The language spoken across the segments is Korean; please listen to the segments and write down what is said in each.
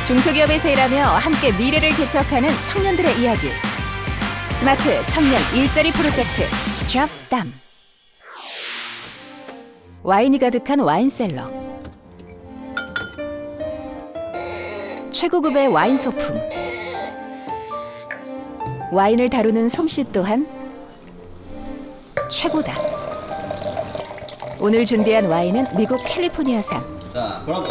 중소기업에서 일하며 함께 미래를 개척하는 청년들의 이야기. 스마트 청년 일자리 프로젝트 잡담. 와인이 가득한 와인셀러. 최고급의 와인 소품. 와인을 다루는 솜씨 또한 최고다. 오늘 준비한 와인은 미국 캘리포니아산. 자, 그럼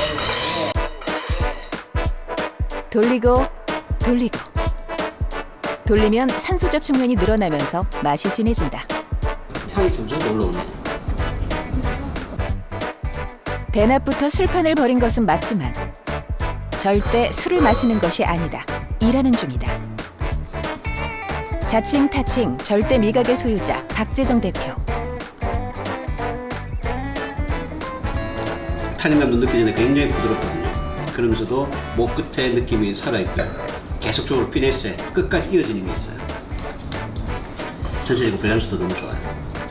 돌리고 돌리고 돌리면 산소 접촉면이 늘어나면서 맛이 진해진다. 향이 점점 올라오네. 대낮부터 술판을 벌인 것은 맞지만 절대 술을 마시는 것이 아니다. 일하는 중이다. 자칭 타칭 절대 미각의 소유자 박재정 대표. 탄닌감도 느끼는데 굉장히 부드럽거든요. 그러면서도 목 끝에 느낌이 살아있고요. 계속적으로 피네스에 끝까지 이어지는 게 있어요. 전체적으로 밸런스도 너무 좋아요.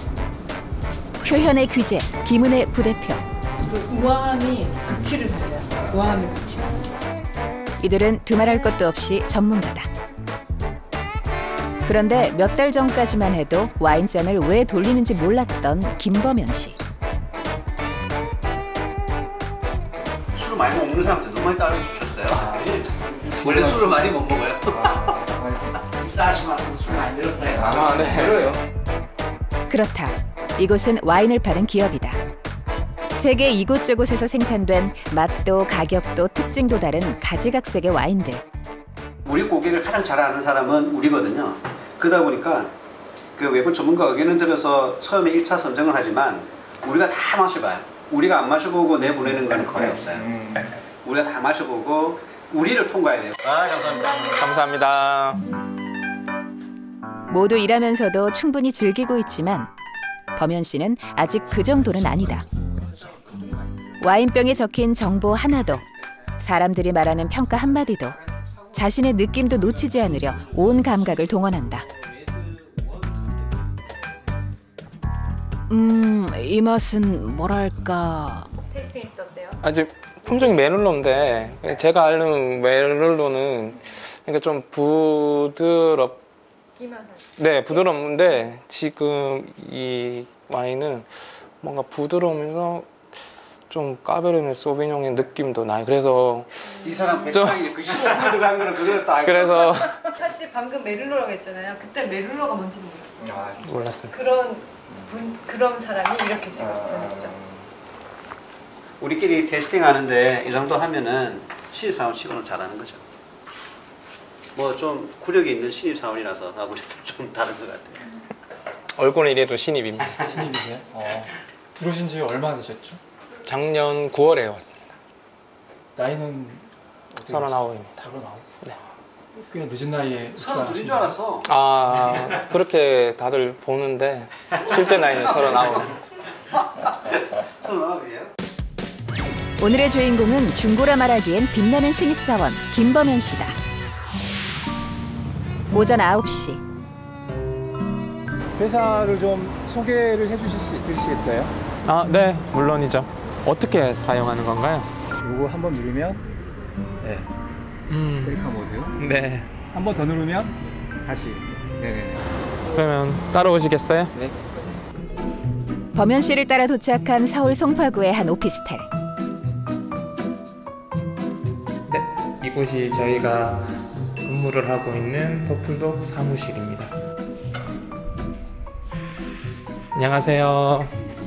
표현의 귀재 김은혜 부대표. 그 우아함이 극치를 살려요. 우아함의 극치. 이들은 두말할 것도 없이 전문가다. 그런데 몇 달 전까지만 해도 와인잔을 왜 돌리는지 몰랐던 김범현 씨. 술을 많이 못 먹는 사람들 너무 많이 따라주셨어요. 원래 술을 많이 못 먹어요. 식사하시면서 술 많이 늘었어요. 네. 그래요. 그렇다. 이곳은 와인을 파는 기업이다. 세계 이곳저곳에서 생산된 맛도 가격도 특징도 다른 가지각색의 와인들. 우리 고객을 가장 잘 아는 사람은 우리거든요. 그러다 보니까 그 외부 전문가 의견을 들어서 처음에 1차 선정을 하지만 우리가 다 마셔봐요. 우리가 안 마셔보고 내보내는 건 거의 없어요. 우리가 다 마셔보고 우리를 통과해야 돼요. 감사합니다. 모두 일하면서도 충분히 즐기고 있지만 범현 씨는 아직 그 정도는 아니다. 와인병에 적힌 정보 하나도, 사람들이 말하는 평가 한마디도, 자신의 느낌도 놓치지 않으려 온 감각을 동원한다. 이 맛은 뭐랄까... 테이스팅 어때요? 아직 품종이 메를로인데 제가 아는 메를로는 그러니까 좀 네, 부드럽는데 지금 이 와인은 뭔가 부드러우면서 좀 까베르네 소비뇽의 느낌도 나요. 그래서 이 사람 백탕이 그 시간 들어간 거는 그걸 또 알고. 그래서 사실 방금 메를로라고 했잖아요. 그때 메를로가 뭔지는 몰랐어요. 몰랐어요. 그런 사람이 이렇게 지금 변했죠. 우리끼리 테스팅 하는데 이 정도 하면은 신입사원 치고는 잘하는 거죠. 뭐 좀 구력이 있는 신입사원이라서 아무래도 좀 다른 것 같아요. 얼굴은 이래도 신입입니다. 신입이세요? 들어오신 지 얼마나 되셨죠? 작년 9월에 왔습니다. 나이는 39입니다. 39? 네. 꽤 늦은 나이에 서른 둘인 줄 알았어. 아, 그렇게 다들 보는데 실제 나이는 39. 39이에요? 오늘의 주인공은 중고라 말하기엔 빛나는 신입사원 김범현 씨다. 오전 9시. 회사를 좀 소개를 해주실 수 있으시겠어요? 아, 네, 물론이죠. 어떻게 사용하는 건가요? 요거 한번 누르면 네, 셀카 모드. 네. 한 번 더 누르면 다시. 네네네. 그러면 따라오시겠어요? 네. 범현 씨를 따라 도착한 서울 송파구의 한 오피스텔. 네, 이곳이 저희가 근무를 하고 있는 퍼플독 사무실입니다. 안녕하세요.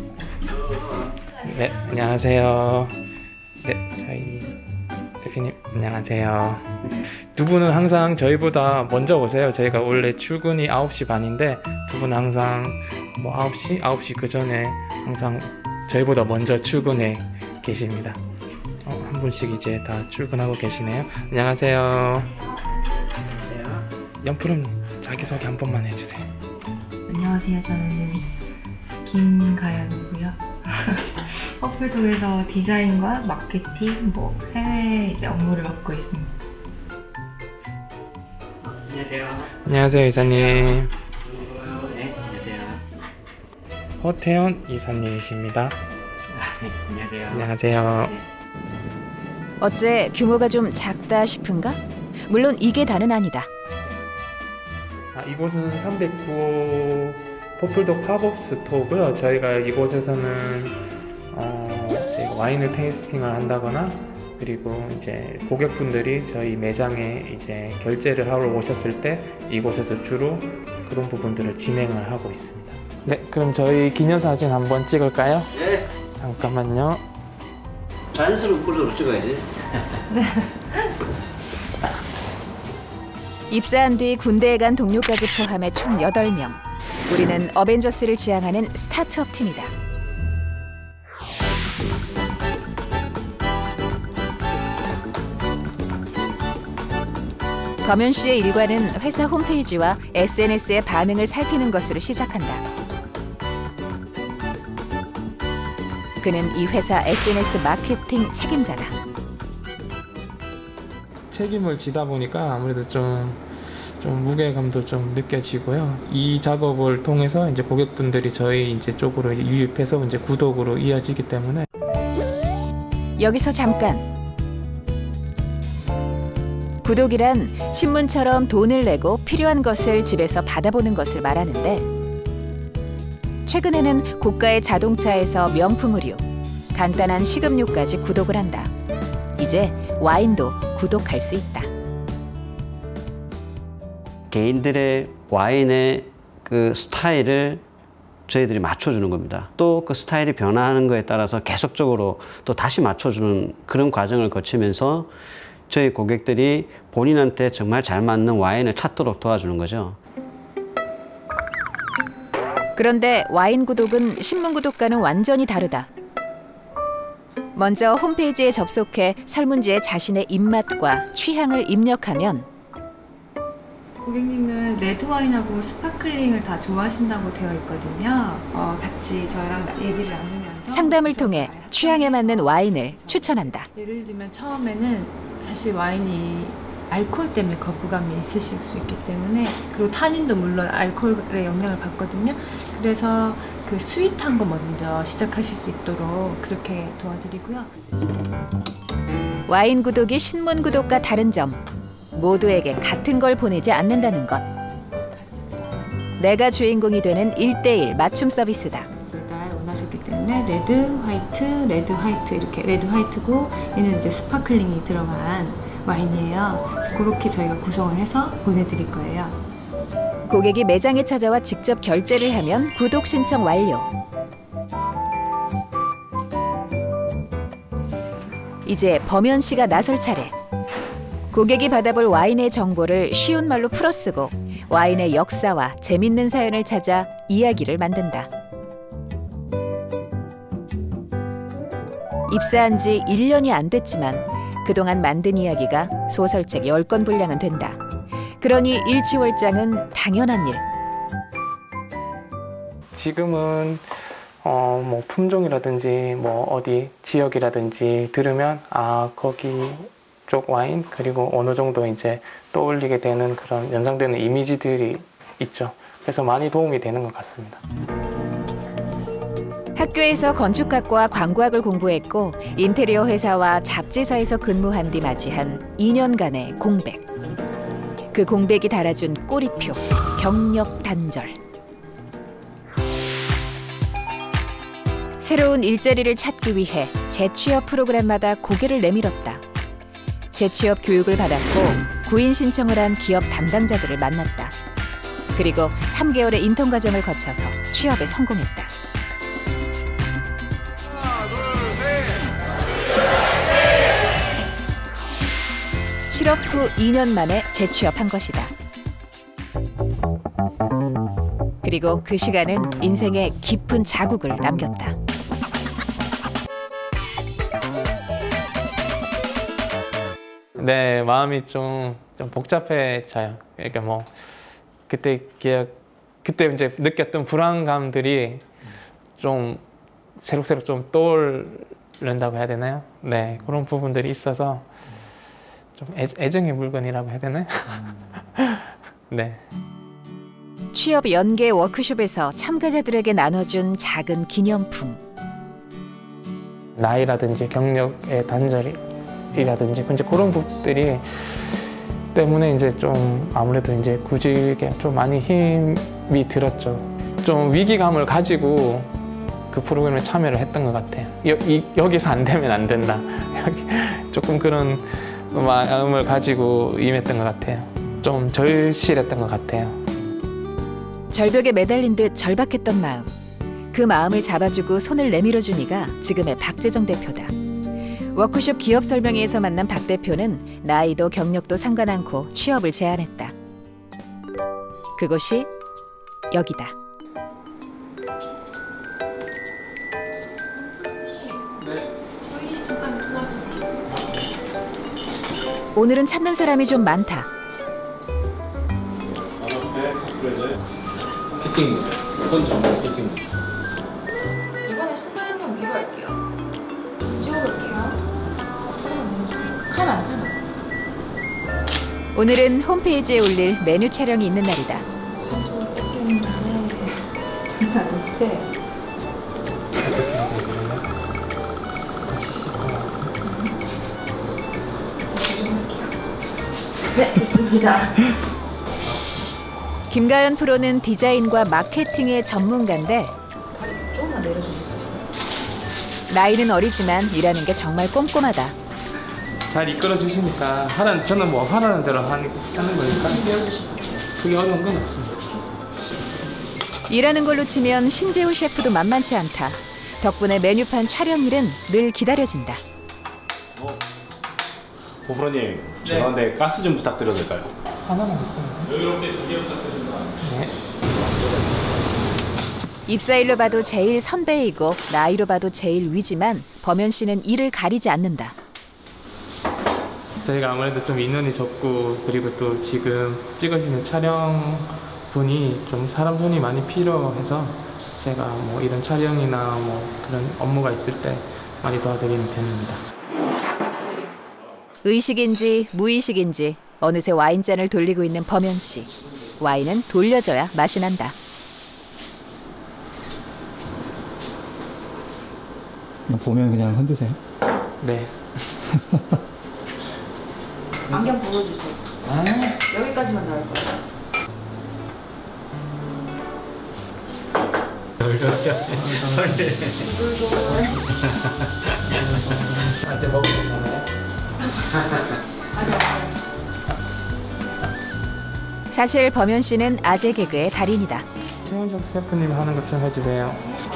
네, 안녕하세요. 네, 저희 대표님 안녕하세요. 두 분은 항상 저희보다 먼저 오세요. 저희가 원래 출근이 9시 반인데 두 분은 항상 뭐 9시 그 전에 항상 저희보다 먼저 출근해 계십니다. 한 분씩 이제 다 출근하고 계시네요. 안녕하세요. 연프름 자기소개 한 번만 해주세요. 안녕하세요. 저는 김가연이고요. 퍼플독에서 디자인과 마케팅, 해외 이제 업무를 맡고 있습니다. 안녕하세요. 안녕하세요, 이사님. 네, 안녕하세요. 허태현 이사님이십니다. 네, 안녕하세요. 안녕하세요. 네. 어째 규모가 좀 작다 싶은가? 물론 이게 다는 아니다. 이곳은 309호 포플도 팝업 스토어고요. 저희가 이곳에서는 저희가 와인을 테이스팅을 한다거나 그리고 이제 고객분들이 저희 매장에 이제 결제를 하러 오셨을 때 이곳에서 주로 그런 부분들을 진행을 하고 있습니다. 네, 그럼 저희 기념사진 한번 찍을까요? 네. 잠깐만요. 자연스러운 포즈로 찍어야지. 입사한 뒤 군대에 간 동료까지 포함해 총 8명. 우리는 어벤져스를 지향하는 스타트업 팀이다. 범현 씨의 일과는 회사 홈페이지와 SNS의 반응을 살피는 것으로 시작한다. 그는 이 회사 SNS 마케팅 책임자다. 책임을 지다 보니까 아무래도 좀 무게감도 좀 느껴지고요. 이 작업을 통해서 이제 고객분들이 저희 이제 쪽으로 이제 유입해서 이제 구독으로 이어지기 때문에. 여기서 잠깐. 구독이란 신문처럼 돈을 내고 필요한 것을 집에서 받아보는 것을 말하는데, 최근에는 고가의 자동차에서 명품 의류, 간단한 식음료까지 구독을 한다. 이제 와인도 구독할 수 있다. 개인들의 와인의 그 스타일을 저희들이 맞춰주는 겁니다. 또 그 스타일이 변화하는 거에 따라서 계속적으로 또 다시 맞춰주는 그런 과정을 거치면서 저희 고객들이 본인한테 정말 잘 맞는 와인을 찾도록 도와주는 거죠. 그런데 와인 구독은 신문 구독과는 완전히 다르다. 먼저 홈페이지에 접속해 설문지에 자신의 입맛과 취향을 입력하면 고객님은 레드 와인하고 스파클링을 다 좋아하신다고 되어 있거든요. 같이 저랑 얘기를 나누면서 상담을 통해 취향에 맞는 와인을 추천한다. 예를 들면 처음에는 사실 와인이 알코올 때문에 거부감이 있으실 수 있기 때문에, 그리고 타닌도 물론 알코올의 영향을 받거든요. 그래서 그 스윗한 거 먼저 시작하실 수 있도록 그렇게 도와드리고요. 와인 구독이 신문 구독과 다른 점, 모두에게 같은 걸 보내지 않는다는 것. 내가 주인공이 되는 1:1 맞춤 서비스다. 날 원하셨기 때문에 레드 화이트 이렇게 레드 화이트고, 얘는 이제 스파클링이 들어간 와인이에요. 그래서 그렇게 저희가 구성을 해서 보내드릴 거예요. 고객이 매장에 찾아와 직접 결제를 하면 구독 신청 완료. 이제 범현 씨가 나설 차례. 고객이 받아볼 와인의 정보를 쉬운 말로 풀어쓰고 와인의 역사와 재밌는 사연을 찾아 이야기를 만든다. 입사한 지 1년이 안 됐지만 그동안 만든 이야기가 소설책 10권 분량은 된다. 그러니 일취월장은 당연한 일. 지금은 뭐 품종이라든지 뭐 어디 지역이라든지 들으면 거기 쪽 와인, 그리고 어느 정도 이제 떠올리게 되는 그런 연상되는 이미지들이 있죠. 그래서 많이 도움이 되는 것 같습니다. 학교에서 건축학과 광고학을 공부했고 인테리어 회사와 잡지사에서 근무한 뒤 맞이한 2년간의 공백. 그 공백이 달아준 꼬리표, 경력 단절. 새로운 일자리를 찾기 위해 재취업 프로그램마다 고개를 내밀었다. 재취업 교육을 받았고 구인 신청을 한 기업 담당자들을 만났다. 그리고 3개월의 인턴 과정을 거쳐서 취업에 성공했다. 실업 후 2년 만에 재취업한 것이다. 그리고 그 시간은 인생에 깊은 자국을 남겼다. 네, 마음이 좀 복잡해져요. 그러니까 뭐 그때 이제 느꼈던 불안감들이 좀 새록새록 좀 떠오른다고 해야 되나요? 네, 그런 부분들이 있어서 좀 애정의 물건이라고 해야 되나요? 네. 취업 연계 워크숍에서 참가자들에게 나눠준 작은 기념품. 나이라든지 경력의 단절이 부식이라든지 이제 그런 부분들이 때문에 이제 좀 아무래도 이제 구직에 좀 많이 힘이 들었죠. 좀 위기감을 가지고 그 프로그램에 참여를 했던 것 같아요. 여기서 안 되면 안 된다. 조금 그런 마음을 가지고 임했던 것 같아요. 좀 절실했던 것 같아요. 절벽에 매달린 듯 절박했던 마음. 그 마음을 잡아주고 손을 내밀어 주니가 지금의 박재정 대표다. 워크숍 기업 설명회에서 만난 박 대표는 나이도 경력도 상관 않고 취업을 제안했다. 그곳이 여기다. 저희 잠깐 도와주세요. 오늘은 찾는 사람이 좀 많다. 피팅, 손 전부 피팅. 이번에 손을 한번 위로 할게요. 찍어볼게요. 칼만. 오늘은 홈페이지에 올릴 메뉴 촬영이 있는 날이다. 네, 됐습니다. 김가연 프로는 디자인과 마케팅의 전문가인데 다리 조금만 내려주실 수 있어요? 나이는 어리지만 일하는 게 정말 꼼꼼하다. 잘 이끌어 주시니까 저는 뭐 하라는 대로 하는 거니까 그게 어려운 건 없습니다. 일하는 걸로 치면 신재우 셰프도 만만치 않다. 덕분에 메뉴판 촬영일은 늘 기다려진다. 고프로님, 죄송한데 가스 좀 부탁드려도 될까요? 하나만 있습니다. 여유롭게 2개 부탁드립니다. 네. 입사일로 봐도 제일 선배이고 나이로 봐도 제일 위지만 범현 씨는 이를 가리지 않는다. 저희가 아무래도 좀 인원이 적고 그리고 또 지금 찍어주는 촬영 분이 좀 사람 손이 많이 필요해서 제가 뭐 이런 촬영이나 뭐 그런 업무가 있을 때 많이 도와드리는 편입니다. 의식인지 무의식인지 어느새 와인잔을 돌리고 있는 범현 씨. 와인은 돌려줘야 맛이 난다. 그냥 보면 그냥 흔드세요? 네. 안경 벗어주세요. 여기까지만 나올 거예요. 이제 먹으면 사실 범현 씨는 아재 개그의 달인이다. 최원석 셰프님 하는 것처럼 해주세요.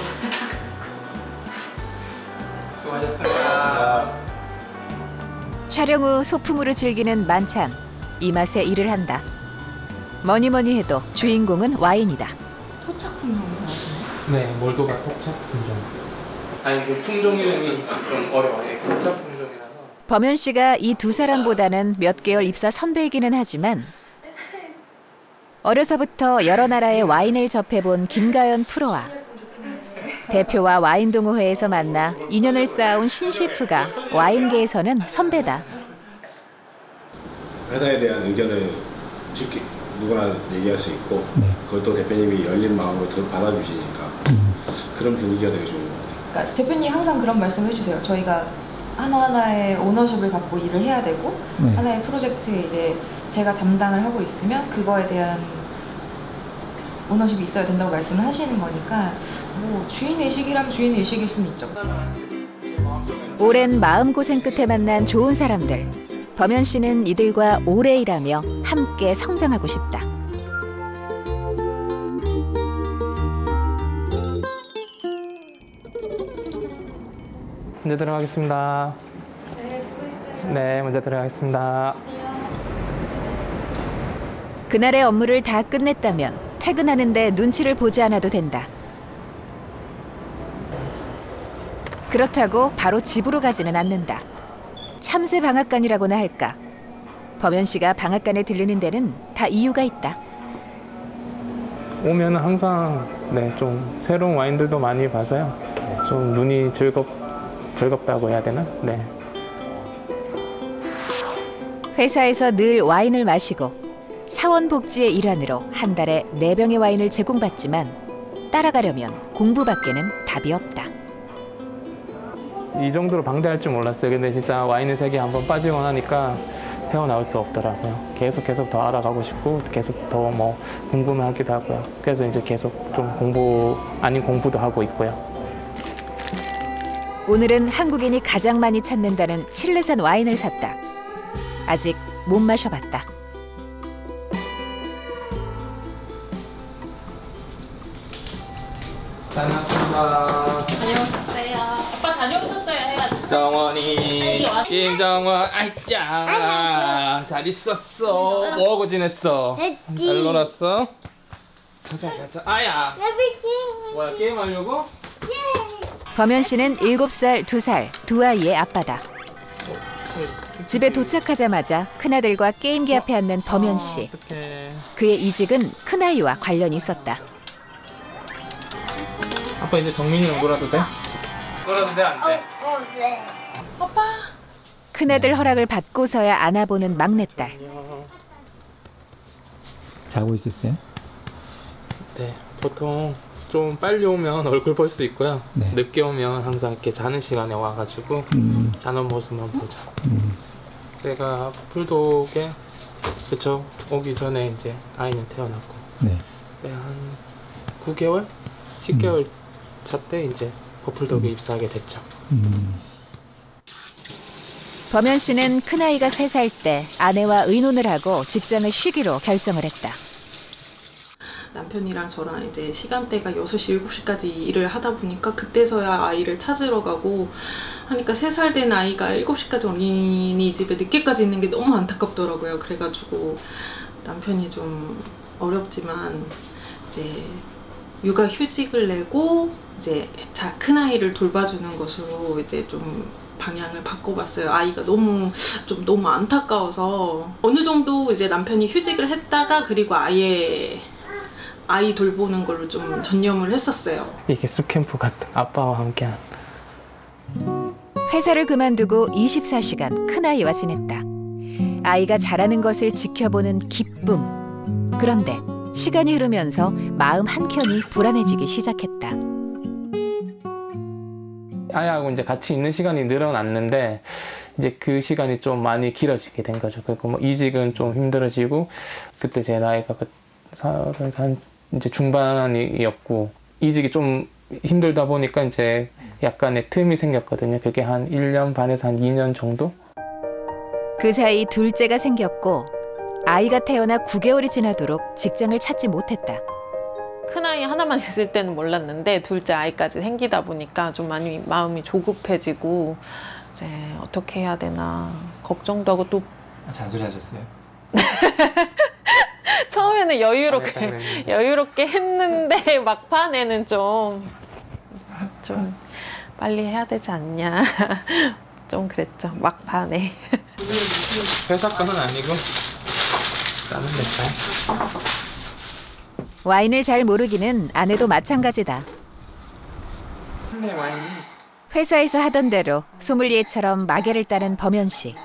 수고하셨습니다. 촬영 후 소품으로 즐기는 만찬. 이 맛에 일을 한다. 뭐니 해도 주인공은 와인이다. 토착 품목을 하시나요? 네, 몰도가 토착 품종. 아니, 그 품종 이름이 좀 어려워요. 토착 품종이라서. 범현 씨가 이 두 사람보다는 몇 개월 입사 선배이기는 하지만 어려서부터 여러 나라의 와인을 접해본 김가연 프로와 대표와 와인 동호회에서 만나 인연을 쌓아온 신 셰프가 와인계에서는 선배다. 회사에 대한 의견을 쉽게 누구나 얘기할 수 있고 그걸 또 대표님이 열린 마음으로 받아주시니까 그런 분위기가 되게 좋은 것 같아요. 그러니까 대표님 항상 그런 말씀 해주세요. 저희가 하나하나의 오너십을 갖고 일을 해야 되고 하나의 프로젝트에 이제 제가 담당을 하고 있으면 그거에 대한 오너십이 있어야 된다고 말씀을 하시는 거니까 뭐 주인의식이라면 주인의식일 수는 있죠. 오랜 마음고생 끝에 만난 좋은 사람들. 범현 씨는 이들과 오래 일하며 함께 성장하고 싶다. 먼저 들어가겠습니다. 네, 수고했어요. 네, 먼저 들어가겠습니다. 그날의 업무를 다 끝냈다면 퇴근하는데 눈치를 보지 않아도 된다. 그렇다고 바로 집으로 가지는 않는다. 참새 방앗간이라고나 할까. 범현 씨가 방앗간에 들르는 데는 다 이유가 있다. 오면 항상 좀 새로운 와인들도 많이 봐서요. 좀 눈이 즐겁다고 해야 되나? 네. 회사에서 늘 와인을 마시고 사원복지의 일환으로 한 달에 4병의 와인을 제공받지만 따라가려면 공부밖에는 답이 없다. 이 정도로 방대할 줄 몰랐어요. 근데 진짜 와인의 세계에 한번 빠지고 나니까 헤어나올 수 없더라고요. 계속 더 알아가고 싶고 계속 더 뭐 궁금해하기도 하고요. 그래서 이제 계속 좀 공부 아닌 공부도 하고 있고요. 오늘은 한국인이 가장 많이 찾는다는 칠레산 와인을 샀다. 아직 못 마셔봤다. 다녀왔습니다. 다녀오셨어요. 아빠 다녀오셨어요 해야지. 정원이, 김정원, 아이야, 잘 있었어. 뭐하고 지냈어? 잘 놀았어? 가자. 아야. 뭐야, 게임하려고? 범현 씨는 7살, 2살 두 아이의 아빠다. 집에 도착하자마자 큰아들과 게임기 앞에 앉는 범현 씨. 그의 이직은 큰아이와 관련이 있었다. 아빠 이제 정민이랑 놀아도 돼? 놀아도 돼, 안 돼? 네. 큰아들 허락을 받고서야 안아보는 막내딸. 자고 있었어요? 네, 보통 좀 빨리 오면 얼굴 볼 수 있고요. 네. 늦게 오면 항상 이렇게 자는 시간에 와가지고 자는 모습만 보죠. 제가 풀독에 그쵸 오기 전에 이제 아이는 태어났고 네. 한 9개월? 10개월 차 때 이제 버풀독에 입사하게 됐죠. 범현 씨는 큰아이가 3살 때 아내와 의논을 하고 직장을 쉬기로 결정을 했다. 남편이랑 저랑 이제 시간대가 6시, 7시까지 일을 하다 보니까 그때서야 아이를 찾으러 가고 하니까 3살 된 아이가 7시까지 어린이집에 늦게까지 있는 게 너무 안타깝더라고요. 그래가지고 남편이 좀 어렵지만 이제 육아 휴직을 내고 이제 큰아이를 돌봐주는 것으로 이제 좀 방향을 바꿔봤어요. 아이가 너무 안타까워서 어느 정도 이제 남편이 휴직을 했다가 그리고 아이 돌보는 걸로 좀 전념을 했었어요. 이게 숲캠프 같은 아빠와 함께한. 회사를 그만두고 24시간 큰아이와 지냈다. 아이가 자라는 것을 지켜보는 기쁨. 그런데 시간이 흐르면서 마음 한켠이 불안해지기 시작했다. 아이하고 이제 같이 있는 시간이 늘어났는데 이제 그 시간이 좀 많이 길어지게 된 거죠. 그리고 뭐 이직은 좀 힘들어지고 그때 제 나이가 한 이제 중반이었고 이직이 좀 힘들다 보니까 이제 약간의 틈이 생겼거든요. 그게 한 1년 반에서 한 2년 정도? 그 사이 둘째가 생겼고 아이가 태어나 9개월이 지나도록 직장을 찾지 못했다. 큰아이 하나만 있을 때는 몰랐는데 둘째 아이까지 생기다 보니까 좀 많이 마음이 조급해지고 이제 어떻게 해야 되나 걱정도 하고 또 잔소리 하셨어요? 처음에는 여유롭게 했는데 막판에는 좀 빨리 해야 되지 않냐 좀 그랬죠. 막판에. 회사 거는 아니고 나는 냈다. 와인을 잘 모르기는 아내도 마찬가지다. 회사에서 하던 대로 소믈리에처럼 마개를 따는 범현 씨.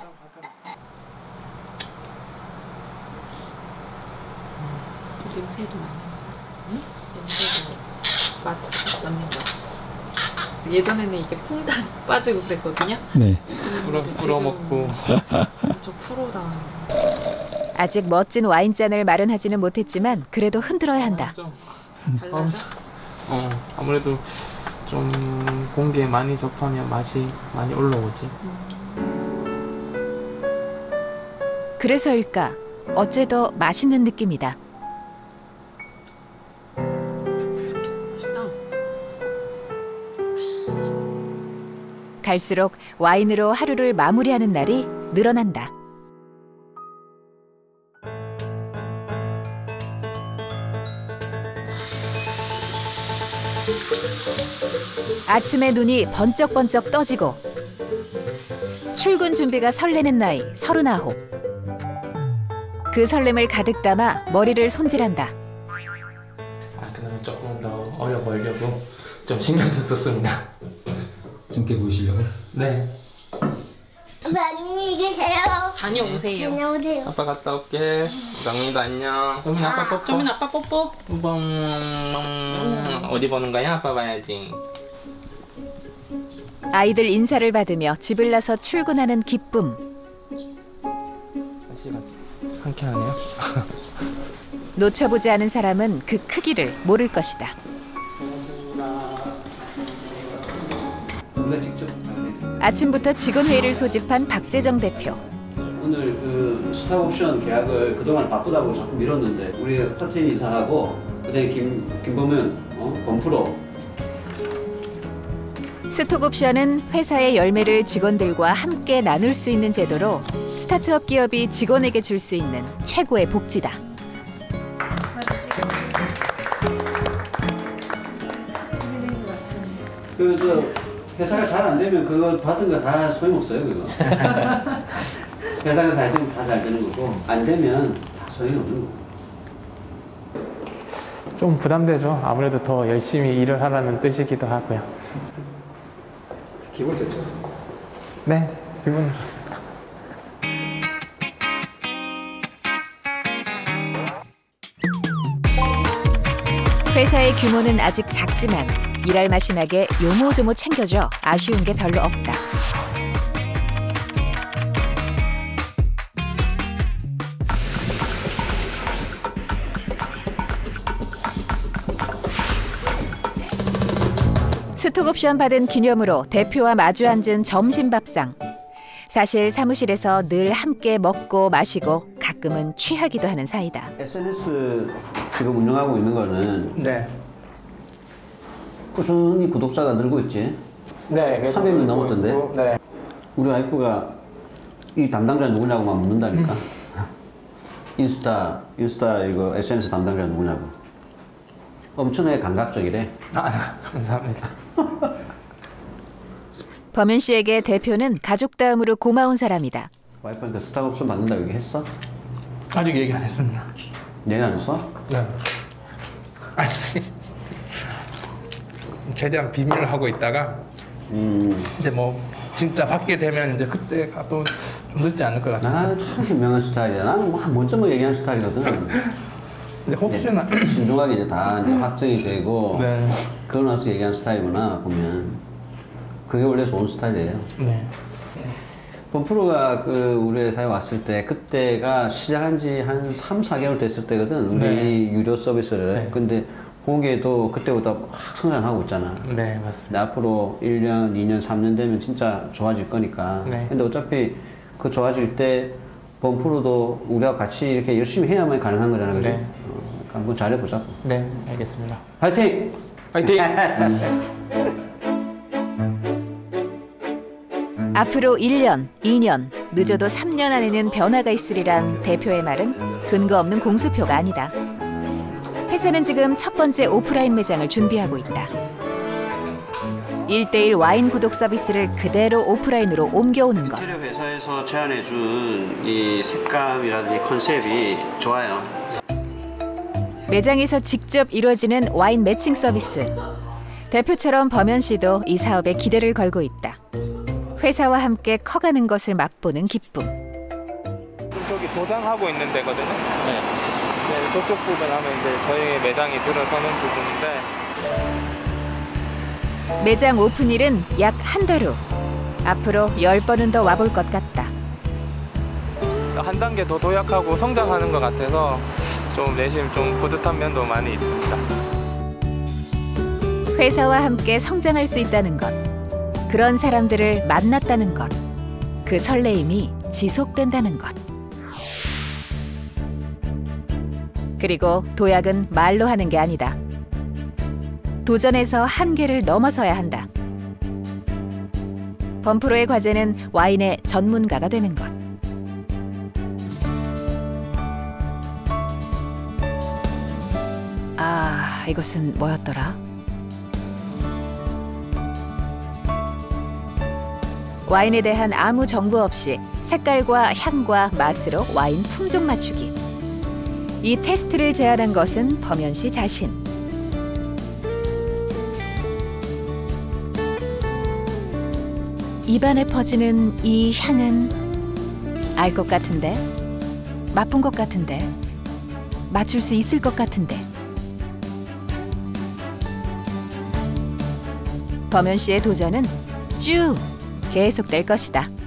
냄새도 많이 냄새도 맞는 거. 예전에는 이게 퐁당 빠지고 그랬거든요. 네. 불어먹고. 저 프로다. 아직 멋진 와인잔을 마련하지는 못했지만 그래도 흔들어야 한다. 달라져? 아무래도 좀 공기에 많이 접하면 맛이 많이 올라오지. 그래서일까 어째 더 맛있는 느낌이다. 갈수록 와인으로 하루를 마무리하는 날이 늘어난다. 아침에 눈이 번쩍번쩍 떠지고 출근 준비가 설레는 나이 39. 그 설렘을 가득 담아 머리를 손질한다. 그다음에 조금 더 어려 보이려고 좀 신경 좀 썼습니다. 젊게 보이시려고? 네. 안녕히 계세요. 다녀오세요. 다녀오세요. 아빠 갔다 올게. 정민이도 안녕. 정민 아빠 뽀뽀. 정민 아빠 뽀뽀. 어디 보는 거야? 아빠 봐야지. 아이들 인사를 받으며 집을 나서 출근하는 기쁨. 날씨가 상쾌하네요. 놓쳐보지 않은 사람은 그 크기를 모를 것이다. 아침부터 직원 회의를 소집한 박재정 대표. 오늘 그 스탁옵션 계약을 그동안 바쁘다고 자꾸 미뤘는데 우리 커튼 이사하고 그다음에 김범은 범프로. 스톡옵션은 회사의 열매를 직원들과 함께 나눌 수 있는 제도로 스타트업 기업이 직원에게 줄 수 있는 최고의 복지다. 회사가 잘 안 되면 그거 받은 거 다 소용없어요, 그거. 회사가 잘 되면 다 잘 되는 거고 안 되면 다 소용없는 거고. 좀 부담되죠. 아무래도 더 열심히 일을 하라는 뜻이기도 하고요. 기분 좋죠? 네, 기분은 좋습니다. 회사의 규모는 아직 작지만 일할 맛이 나게 요모조모 챙겨줘 아쉬운 게 별로 없다. 스톡옵션 받은 기념으로 대표와 마주 앉은 점심밥상. 사실 사무실에서 늘 함께 먹고 마시고 가끔은 취하기도 하는 사이다. SNS 지금 운영하고 있는 거는 네. 꾸준히 구독자가 늘고 있지. 네. 300명 넘었던데. 네. 우리 와이프가 이 담당자 누구냐고 막 묻는다니까. 인스타 이거 SNS 담당자 누구냐고. 엄청나게 감각적이래. 감사합니다. 범현 씨에게 대표는 가족 다음으로 고마운 사람이다. 와이프한테 스탁옵션 받는다고 얘기했어? 아직 얘기 안 했습니다. 얘기 안 했어? 네. 아니, 최대한 비밀을 하고 있다가 이제 뭐 진짜 받게 되면 이제 그때가 또 좀 늦지 않을 것 같아요. 참 현명한 스타일이야. 나는 막 먼저 얘기하는 스타일이거든. 근데 혹시나 신중하게 이제 다 이제 확정이 되고 네. 그러고 나서 얘기하는 스타일이구나 보면 그게 원래 좋은 스타일이에요. 네. 범프로가 우리 회사에 왔을 때 그때가 시작한 지 한 3, 4개월 됐을 때거든. 우리 네. 유료 서비스를. 네. 근데 거기에도 그때보다 확 성장하고 있잖아. 네, 맞습니다. 근데 앞으로 1년, 2년, 3년 되면 진짜 좋아질 거니까. 네. 근데 어차피 그 좋아질 때 범프로도 우리가 같이 이렇게 열심히 해야만 가능한 거잖아. 그지? 네. 한번 잘해보자. 네, 알겠습니다. 화이팅! 화이팅! 앞으로 1년, 2년, 늦어도 3년 안에는 변화가 있으리란 대표의 말은 근거 없는 공수표가 아니다. 회사는 지금 첫 번째 오프라인 매장을 준비하고 있다. 1:1 와인 구독 서비스를 그대로 오프라인으로 옮겨오는 것. 인테리어 회사에서 제안해준 이 색감이라든지 컨셉이 좋아요. 매장에서 직접 이루어지는 와인 매칭 서비스. 대표처럼 범현 씨도 이 사업에 기대를 걸고 있다. 회사와 함께 커가는 것을 맛보는 기쁨. 저기 도장하고 있는 데거든요. 네. 저쪽 부분 하면 이제 저희 매장이 들어서는 부분인데. 매장 오픈일은 약 한 달 후. 앞으로 10번은 더 와볼 것 같다. 한 단계 더 도약하고 성장하는 것 같아서 좀 내심 좀 뿌듯한 면도 많이 있습니다. 회사와 함께 성장할 수 있다는 것. 그런 사람들을 만났다는 것. 그 설레임이 지속된다는 것. 그리고 도약은 말로 하는 게 아니다. 도전에서 한계를 넘어서야 한다. 범프로의 과제는 와인의 전문가가 되는 것. 아, 이것은 뭐였더라? 와인에 대한 아무 정보 없이 색깔과 향과 맛으로 와인 품종 맞추기. 이 테스트를 제안한 것은 범현 씨 자신. 입안에 퍼지는 이 향은 알 것 같은데, 맛본 것 같은데, 맞출 수 있을 것 같은데. 범현 씨의 도전은 쭉 계속될 것이다.